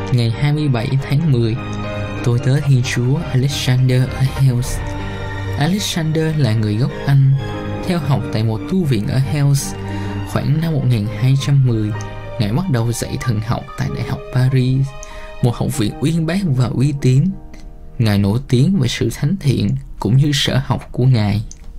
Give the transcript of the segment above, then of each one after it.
Ngày 27 tháng 10, tôi tới Thiên Chúa Alexander ở Hales. Alexander là người gốc Anh, theo học tại một tu viện ở Hales. Khoảng năm 1210, Ngài bắt đầu dạy thần học tại Đại học Paris, một học viện uyên bác và uy tín. Ngài nổi tiếng về sự thánh thiện cũng như sở học của Ngài.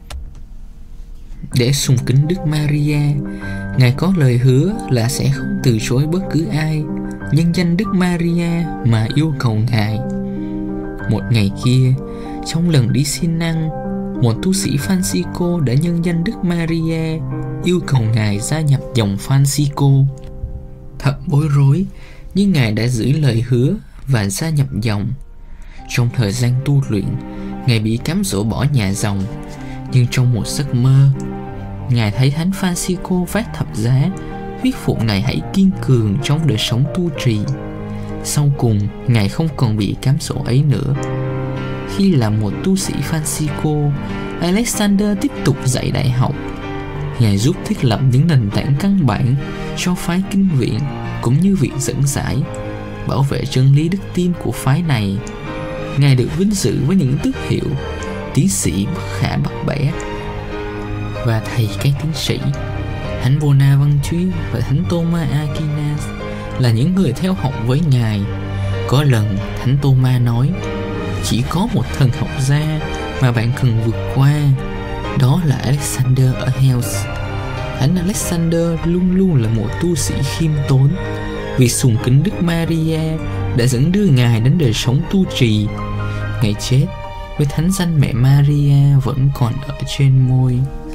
Để sùng kính Đức Maria, Ngài có lời hứa là sẽ không từ chối bất cứ ai nhân danh Đức Maria mà yêu cầu Ngài. Một ngày kia, trong lần đi xin ăn, một tu sĩ Francisco đã nhân danh Đức Maria yêu cầu Ngài gia nhập dòng Francisco. Thật bối rối, nhưng Ngài đã giữ lời hứa và gia nhập dòng. Trong thời gian tu luyện, Ngài bị cám dỗ bỏ nhà dòng, nhưng trong một giấc mơ, Ngài thấy Thánh Francisco phát thập giá thuyết phục Ngài hãy kiên cường trong đời sống tu trì. Sau cùng, Ngài không còn bị cám dỗ ấy nữa. Khi là một tu sĩ Francisco, Alexander tiếp tục dạy đại học. Ngài giúp thiết lập những nền tảng căn bản cho phái kinh viện, cũng như việc dẫn giải, bảo vệ chân lý đức tin của phái này. Ngài được vinh dự với những tước hiệu tiến sĩ bất khả bắt bẻ. Và thầy các tiến sĩ Thánh Bonaventure và Thánh Thomas Aquinas là những người theo học với Ngài. Có lần Thánh Thomas nói: chỉ có một thần học gia mà bạn cần vượt qua, đó là Alexander ở Hales. Thánh Alexander luôn luôn là một tu sĩ khiêm tốn. Việc sùng kính Đức Maria đã dẫn đưa Ngài đến đời sống tu trì. Ngày chết với thánh danh mẹ Maria vẫn còn ở trên môi.